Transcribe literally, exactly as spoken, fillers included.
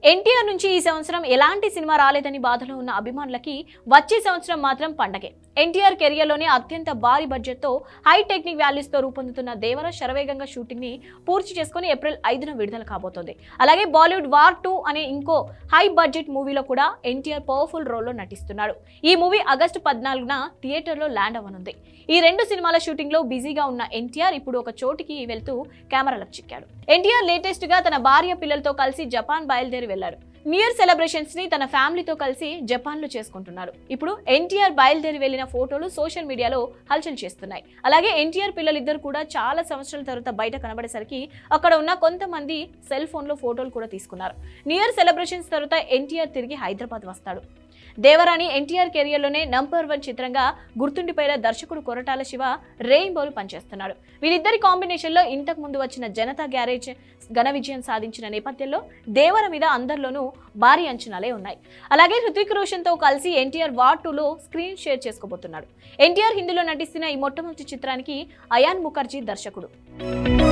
ఎన్టీఆర్ నుంచి ఈ సంవత్సరం ఎలాంటి సినిమా రాలేదని బాధలో ఉన్న అభిమానులకి వచ్చే సంవత్సరం మాత్రం పండగే. ఎన్టీఆర్ కెరియర్లోనే అత్యంత భారీ బడ్జెట్తో హై టెక్నిక్ వాల్యూస్తో రూపొందుతున్న దేవర శరవేగంగా షూటింగ్ ని పూర్తి చేసుకుని ఏప్రిల్ ఐదున విడుదల కాబోతోంది. అలాగే బాలీవుడ్ వార్ టూ అనే ఇంకో హై బడ్జెట్ మూవీలో కూడా ఎన్టీఆర్ పవర్ఫుల్ రోల్లో నటిస్తున్నాడు. ఈ మూవీ ఆగస్టు పద్నాలుగున థియేటర్లో ల్యాండ్ అవ్వనుంది. ఈ రెండు సినిమాల షూటింగ్ లో బిజీగా ఉన్న ఎన్టీఆర్ ఇప్పుడు ఒక చోటికి వెళ్తూ కెమెరాలకు చిక్కాడు. ఎన్టీఆర్ లేటెస్ట్ గా తన భార్య పిల్లలతో కలిసి జపాన్ బయలుదేరి వెళ్లారు. న్యూ ఇయర్ సెలబ్రేషన్స్ ని తన ఫ్యామిలీతో కలిసి జపాన్ లో చేసుకుంటున్నారు. ఇప్పుడు ఎన్టీఆర్ బయలుదేరి వెళ్లిన ఫోటోలు సోషల్ మీడియాలో హల్చల్ చేస్తున్నాయి. అలాగే ఎన్టీఆర్ పిల్లలిద్దరు కూడా చాలా సంవత్సరాల తర్వాత బయట కనబడేసరికి అక్కడ ఉన్న కొంతమంది సెల్ ఫోన్ లో ఫోటోలు కూడా తీసుకున్నారు. న్యూ ఇయర్ సెలబ్రేషన్స్ తర్వాత ఎన్టీఆర్ తిరిగి హైదరాబాద్ వస్తాడు. దేవరాని ఎన్టీఆర్ కెరియర్లోనే నంబర్ వన్ చిత్రంగా గుర్తుండిపోయిన దర్శకుడు కొరటాల శివ రెయిన్బోలు పనిచేస్తున్నాడు. వీరిద్దరి కాంబినేషన్ లో ఇంతకు ముందు వచ్చిన జనతా గ్యారేజ్ ఘన విజయం సాధించిన నేపథ్యంలో దేవర మీద అందరిలోనూ భారీ అంచనాలే ఉన్నాయి. అలాగే హృతిక్ రోషన్ తో కలిసి ఎన్టీఆర్ వార్ టూ లో స్క్రీన్ షేర్ చేసుకోబోతున్నాడు. ఎన్టీఆర్ హిందీలో నటిస్తున్న ఈ మొట్టమొదటి చిత్రానికి అయాన్ ముఖర్జీ దర్శకుడు.